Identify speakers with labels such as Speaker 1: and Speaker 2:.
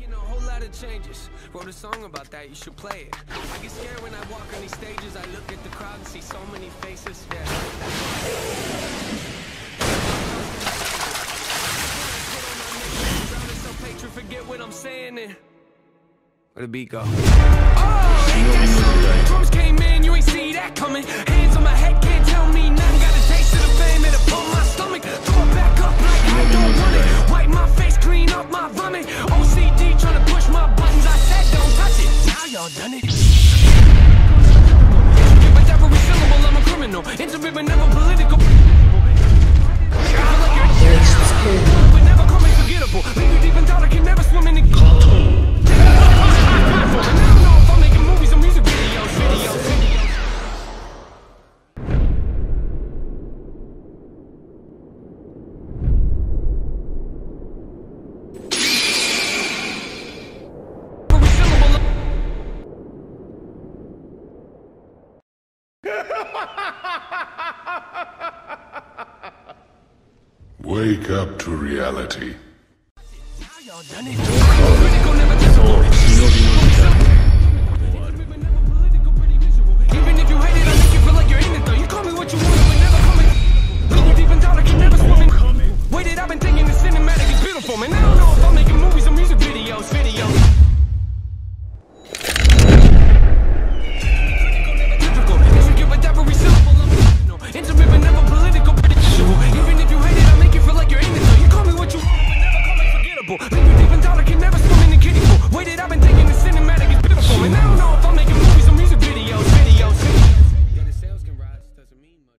Speaker 1: Making a whole lot of changes. Wrote a song about that, you should play it. I get scared when I walk on these stages. I look at the crowd and see so many faces. Yeah. Forget what I'm saying and where the beat go? Oh, ain't that something? Drums came in, you ain't see that coming. Hands on my head, can't tell me nothing. Got a taste of the fame, it'll pump my stomach. Throw it back up like I don't want it. Wipe my face, clean up my vomit. OCD trying to push my buttons. I said don't touch it. Now y'all done it. With every syllable, I'm a criminal. Intimate but never political. But never come unforgettable. Leave you deep in thought, I can never swim in the and I don't know if I'm making movies or music videos.
Speaker 2: Wake up to reality.
Speaker 1: Now y'all done it.